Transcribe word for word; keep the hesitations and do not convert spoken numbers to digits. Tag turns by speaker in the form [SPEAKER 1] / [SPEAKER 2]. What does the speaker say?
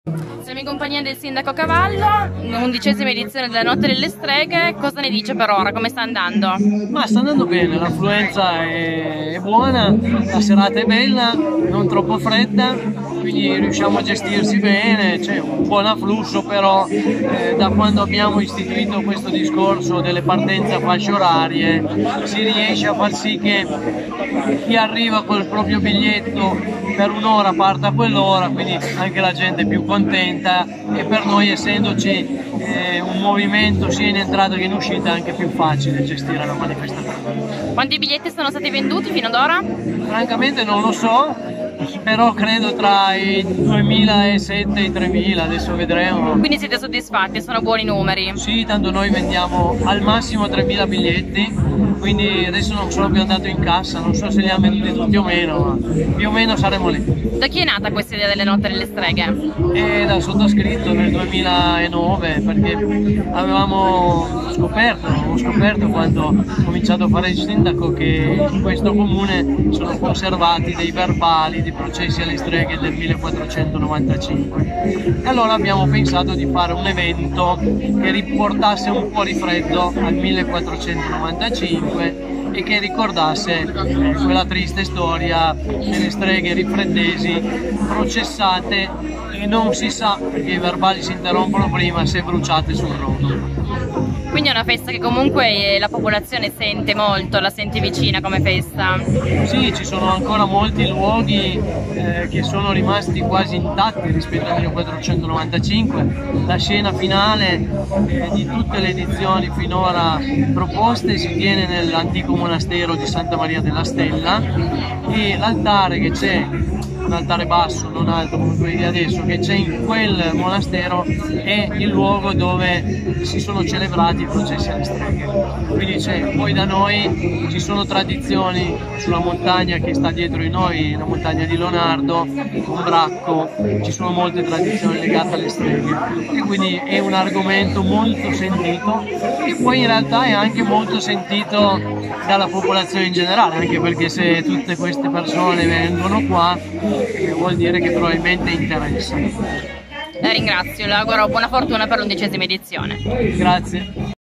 [SPEAKER 1] Siamo in compagnia del sindaco Cavallo, undicesima edizione della Notte delle Streghe. Cosa ne dice per ora? Come sta andando?
[SPEAKER 2] Ma sta andando bene, l'affluenza è, è buona, la serata è bella, non troppo fredda, quindi riusciamo a gestirsi bene, c'è un buon afflusso, però eh, da quando abbiamo istituito questo discorso delle partenze a fasce orarie si riesce a far sì che chi arriva col proprio biglietto per un'ora parta a quell'ora, quindi anche la gente è più contenta e per noi, essendoci eh, un movimento sia in entrata che in uscita, è anche più facile gestire la manifestazione.
[SPEAKER 1] Quanti biglietti sono stati venduti fino ad ora?
[SPEAKER 2] Francamente non lo so, però credo tra i duemilasette e i tremila, adesso vedremo.
[SPEAKER 1] Quindi siete soddisfatti? Sono buoni numeri?
[SPEAKER 2] Sì, tanto noi vendiamo al massimo tremila biglietti, quindi adesso non sono più andato in cassa, non so se li hanno venduti tutti o meno, ma più o meno saremo lì.
[SPEAKER 1] Da chi è nata questa idea delle Notte delle Streghe?
[SPEAKER 2] E da sottoscritto nel duemilanove, perché avevamo scoperto, ho scoperto quando ho cominciato a fare il sindaco che in questo comune sono conservati dei verbali di processi alle streghe del millequattrocentonovantacinque. E allora abbiamo pensato di fare un evento che riportasse un po' di freddo al millequattrocentonovantacinque e che ricordasse eh, quella triste storia delle streghe rifreddesi processate e non si sa, perché i verbali si interrompono prima, se bruciate sul rogo.
[SPEAKER 1] Quindi è una festa che comunque la popolazione sente molto, la sente vicina come festa.
[SPEAKER 2] Sì, ci sono ancora molti luoghi eh, che sono rimasti quasi intatti rispetto al millequattrocentonovantacinque. La scena finale eh, di tutte le edizioni finora proposte si tiene nell'antico monastero di Santa Maria della Stella, e l'altare che c'è, un altare basso, non alto come quelli di adesso, che c'è in quel monastero, è il luogo dove si sono celebrati i processi alle streghe. Quindi c'è, poi da noi ci sono tradizioni sulla montagna che sta dietro di noi, la montagna di Leonardo, un bracco, ci sono molte tradizioni legate alle streghe, e quindi è un argomento molto sentito, e poi in realtà è anche molto sentito dalla popolazione in generale, anche perché se tutte queste persone vengono qua eh, vuol dire che probabilmente interessa.
[SPEAKER 1] La ringrazio, le auguro buona fortuna per l'undicesima edizione.
[SPEAKER 2] Grazie.